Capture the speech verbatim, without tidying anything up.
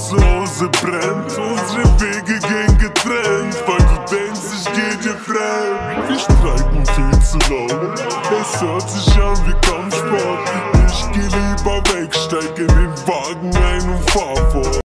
zu Hause brennt. Unsere Wege gehen getrennt, weil du denkst, ich geh dir fremd. Wir streiten viel zu laut, es hört sich an wie Kampfsport.